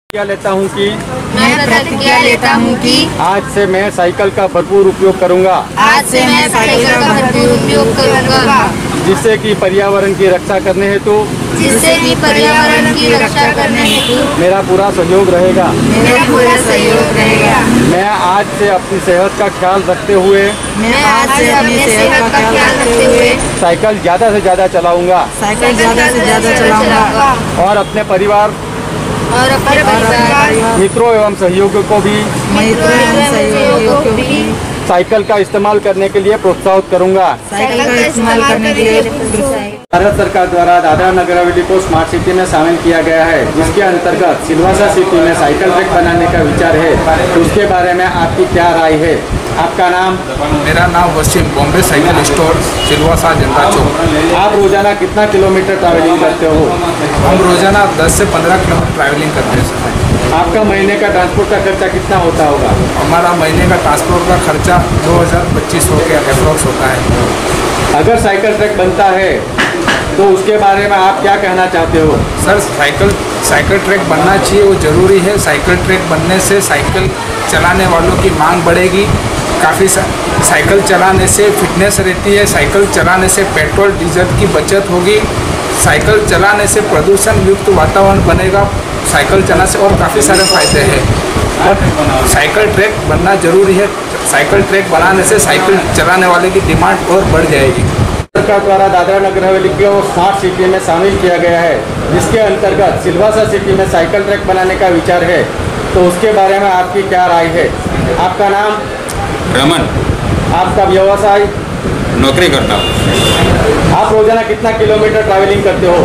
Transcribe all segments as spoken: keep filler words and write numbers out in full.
क्या लेता हूँ कि मैं प्रतिज्ञा लेता हूँ कि आज से मैं साइकिल का भरपूर उपयोग करूँगा। आज से मैं साइकिल का भरपूर उपयोग करूँगा, जिससे कि पर्यावरण की रक्षा करने हेतु जिससे कि पर्यावरण की रक्षा करने हेतु मेरा पूरा सहयोग रहेगा। मेरा पूरा सहयोग रहेगा। मैं आज से अपनी सेहत का ख्याल रखते हुए मैं आज से अपनी सेहत का ख्याल रखते हुए साइकिल ज़्यादा से ज़्यादा चलाऊँगा साइकिल ज़्यादा से ज़्यादा चलाऊँगा और अपने परिवार और अपने परिवार मित्रों एवं सहयोगियों को भी मित्रों एवं सहयोगियों को भी साइकिल का इस्तेमाल करने के लिए प्रोत्साहित करूँगा। साइकिल का इस्तेमाल करने के लिए भारत सरकार द्वारा दादरा नगर हवेली को स्मार्ट सिटी में शामिल किया गया है, जिसके अंतर्गत सिलवासा सिटी में साइकिल ट्रैक बनाने का विचार है। तो उसके बारे में आपकी क्या राय है? आपका नाम? मेरा नाम वसीम, बॉम्बे साइकिल स्टोर, सिलवासा जनता चौक। आप रोजाना कितना किलोमीटर ट्रैवलिंग करते हो? हम रोजाना दस से पंद्रह किलोमीटर ट्रैवलिंग करते हैं। आपका महीने का ट्रांसपोर्ट का खर्चा कितना होता होगा? हमारा महीने का ट्रांसपोर्ट का खर्चा दो हज़ार पच्चीस सौ के अप्रोक्स होता है। अगर साइकिल ट्रैक बनता है तो उसके बारे में आप क्या कहना चाहते हो? सर, साइकिल साइकिल ट्रैक बनना चाहिए, वो ज़रूरी है। साइकिल ट्रैक बनने से साइकिल चलाने वालों की मांग बढ़ेगी। काफ़ी साइकिल चलाने से फिटनेस रहती है, साइकिल चलाने से पेट्रोल डीजल की बचत होगी, साइकिल चलाने से प्रदूषण युक्त वातावरण बनेगा। साइकिल चलाने से और काफ़ी सारे फायदे हैं और साइकिल ट्रैक बनना ज़रूरी है। साइकिल ट्रैक बनाने से साइकिल चलाने वाले की डिमांड और बढ़ जाएगी। सरकार द्वारा दादरा नगर हवेली को स्मार्ट सिटी में शामिल किया गया है, जिसके अंतर्गत सिलवासा सिटी में साइकिल ट्रैक बनाने का विचार है। तो उसके बारे में आपकी क्या राय है? आपका नाम? रमन। आपका व्यवसाय? नौकरी करता हूँ। आप रोजाना कितना किलोमीटर ट्रैवलिंग करते हो?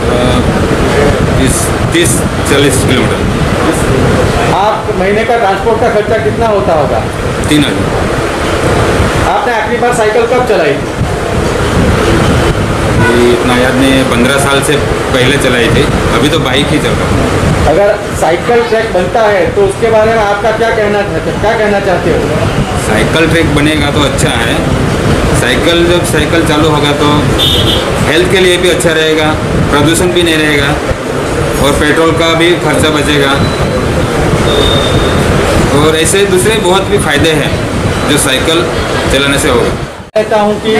तीस चालीस किलोमीटर। आप महीने का ट्रांसपोर्ट का खर्चा कितना होता होगा? तीन हज़ार। आपने आखिरी बार साइकिल कब चलाई? इतना याद नहीं, पंद्रह साल से पहले चलाई थी, अभी तो बाइक ही चल रहा है। अगर साइकिल ट्रैक बनता है तो उसके बारे में आपका क्या कहना क्या कहना चाहते हो? साइकिल ट्रैक बनेगा तो अच्छा है। साइकिल जब साइकिल चालू होगा तो हेल्थ के लिए भी अच्छा रहेगा, प्रदूषण भी नहीं रहेगा और पेट्रोल का भी खर्चा बचेगा और ऐसे दूसरे बहुत भी फायदे हैं जो साइकिल चलाने से होगा। कहता हूँ कि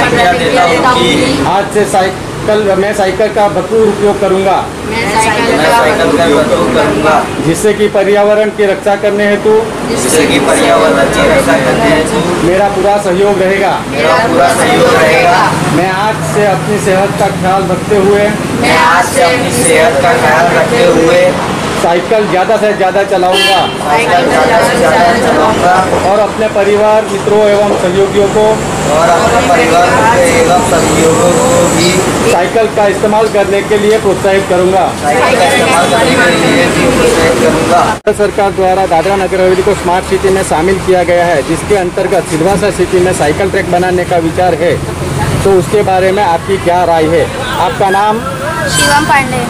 आज से साइकिल मैं साइकिल का भरपूर उपयोग करूँगा, मैं साइकिल का उपयोग करूँगा, जिससे कि पर्यावरण की रक्षा करने हेतु जिससे कि पर्यावरण की रक्षा करने हेतु मेरा पूरा सहयोग रहेगा। मेरा पूरा सहयोग रहेगा। मैं आज से अपनी सेहत का ख्याल रखते हुए मैं आज से अपनी सेहत का ख्याल रखते हुए साइकिल ज़्यादा से ज़्यादा चलाऊँगा साइकिल ज़्यादा से ज़्यादा चलाऊँगा और अपने परिवार मित्रों एवं सहयोगियों को और अपने परिवार एवं सहयोगियों को भी साइकिल का इस्तेमाल करने के लिए प्रोत्साहित करूँगा। साइकिल का इस्तेमाल करने के लिए भी प्रोत्साहित करूँगा। भारत सरकार द्वारा दादरा नगर हवेली को स्मार्ट सिटी में शामिल किया गया है, जिसके अंतर्गत सिलवासा सिटी में साइकिल ट्रैक बनाने का विचार है। तो उसके बारे में आपकी क्या राय है? आपका नाम? शिवम पांडे।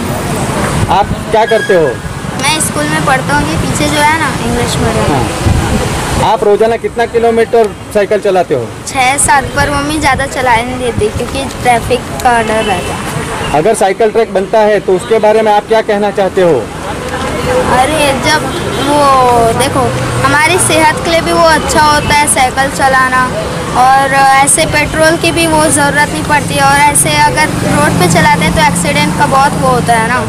आप क्या करते हो? मैं स्कूल में पढ़ता हूँ, ये पीछे जो है ना इंग्लिश मीडियम। हाँ। आप रोजाना कितना किलोमीटर साइकिल चलाते हो? छः सात पर मम्मी ज़्यादा चलाने नहीं देती क्योंकि ट्रैफिक का डर रहता है। अगर साइकिल ट्रैक बनता है तो उसके बारे में आप क्या कहना चाहते हो? अरे जब वो देखो हमारी सेहत के लिए भी वो अच्छा होता है साइकिल चलाना, और ऐसे पेट्रोल की भी वो ज़रूरत नहीं पड़ती है, और ऐसे अगर रोड पे चलाते हैं तो एक्सीडेंट का बहुत वो होता है ना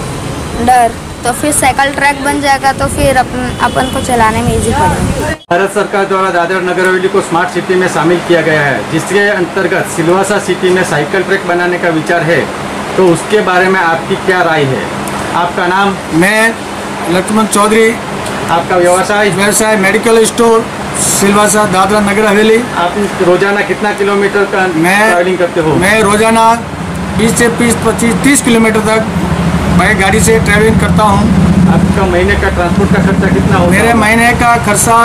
डर। तो फिर साइकिल ट्रैक बन जाएगा तो फिर अपन अपन को चलाने में इजी पड़ेगा। भारत सरकार द्वारा दादरा नगर हवेली को स्मार्ट सिटी में शामिल किया गया है, जिसके अंतर्गत सिलवासा सिटी में साइकिल ट्रैक बनाने का विचार है। तो उसके बारे में आपकी क्या राय है? आपका नाम? मैं लक्ष्मण चौधरी। आपका व्यवसाय? व्यवसाय मेडिकल स्टोर, सिलवासा दादरा नगर हवेली। आप रोजाना कितना किलोमीटर का मैं ट्रैवलिंग करते हो? मैं रोजाना बीस से बीस पच्चीस तीस किलोमीटर तक बाइक गाड़ी से ट्रैवलिंग करता हूँ। आपका महीने का ट्रांसपोर्ट का खर्चा कितना होगा? मेरे महीने का खर्चा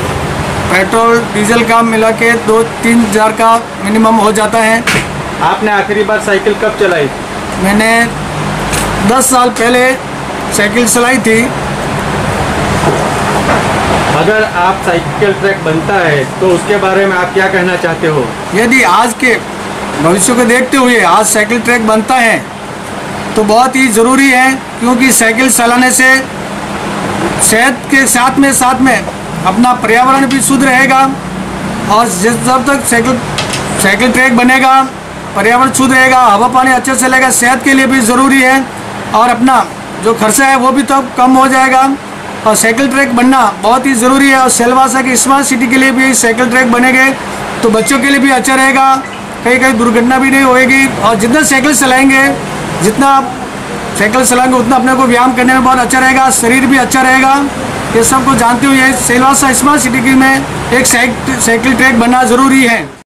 पेट्रोल डीजल का मिला के दो तीन हज़ार का मिनिमम हो जाता है। आपने आखिरी बार साइकिल कब चलाई? मैंने दस साल पहले साइकिल चलाई थी। अगर आप साइकिल ट्रैक बनता है तो उसके बारे में आप क्या कहना चाहते हो? यदि आज के भविष्य को देखते हुए आज साइकिल ट्रैक बनता है तो बहुत ही ज़रूरी है, क्योंकि साइकिल चलाने से सेहत के साथ में साथ में अपना पर्यावरण भी शुद्ध रहेगा। और जिस जब तक साइकिल साइकिल ट्रैक बनेगा, पर्यावरण शुद्ध रहेगा, हवा पानी अच्छे से चलेगा, सेहत के लिए भी ज़रूरी है। और अपना जो खर्चा है वो भी तो कम हो जाएगा। और साइकिल ट्रैक बनना बहुत ही ज़रूरी है। और सिलवासा की स्मार्ट सिटी के लिए भी साइकिल ट्रैक बनेंगे तो बच्चों के लिए भी अच्छा रहेगा, कहीं कहीं दुर्घटना भी नहीं होएगी। और जितना साइकिल चलाएंगे, जितना साइकिल चलाएंगे उतना अपने को व्यायाम करने में बहुत अच्छा रहेगा, शरीर भी अच्छा रहेगा। ये सबको जानते हुए सिलवासा स्मार्ट सिटी में एक साइकिल ट्रैक बनना ज़रूरी है।